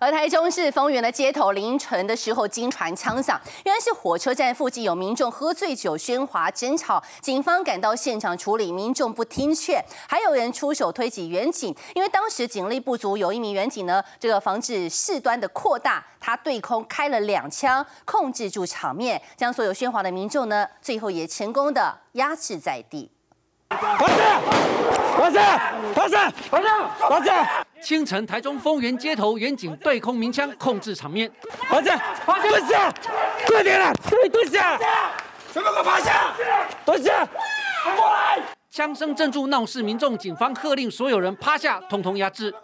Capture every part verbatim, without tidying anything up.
而台中市丰原的街头凌晨的时候惊传枪响，原来是火车站附近有民众喝醉酒喧哗争吵，警方赶到现场处理，民众不听劝，还有人出手推挤远警，因为当时警力不足，有一名远警呢，这个防止事端的扩大，他对空开了两枪，控制住场面，将所有喧哗的民众呢，最后也成功的压制在地。 发射！发射！发射！发射！发射！ 清晨，台中丰原街头，远警对空鸣枪控制场面。 发射！蹲下！快点了！对，蹲下！全部给我趴下！蹲下！过来！ 枪声镇住闹事民众，警方喝令所有人趴下，通通压制。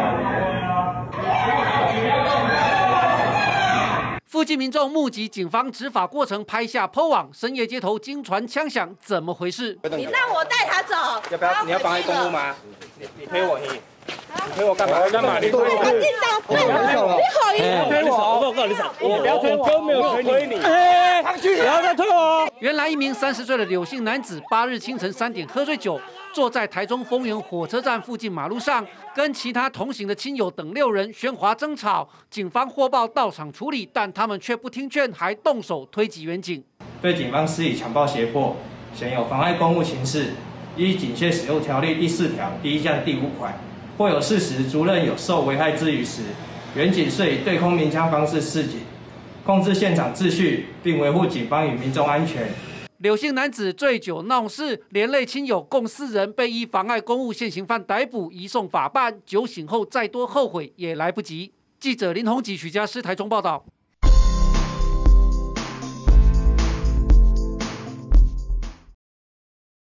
附近民众目击警方执法过程，拍下 po 网。深夜街头惊传枪响，怎么回事？ 你让我带他走， 要不要？你要妨碍公务吗？你你推我，你你推我干嘛？干嘛？你推我？ 你好， 你推我！我告诉你，我不要推我，没有推你。哎，不要再推我！ 原来一名三十岁的柳姓男子，八日清晨三点喝醉酒，坐在台中丰原火车站附近马路上，跟其他同行的亲友等六人喧哗争吵。警方获报到场处理，但他们却不听劝，还动手推挤远警。 对警方施以强暴胁迫，显有妨碍公务情事，依《警械使用条例》第四条第一项第五款，或有事实足认有受危害之余时，远警遂以对空鸣枪方式示警，控制现场秩序，并维护警方与民众安全。 柳姓男子醉酒闹事，连累亲友共四人，被依妨碍公务现行犯逮捕，移送法办。酒醒后再多后悔也来不及。记者林宏吉、许家诗台中报道。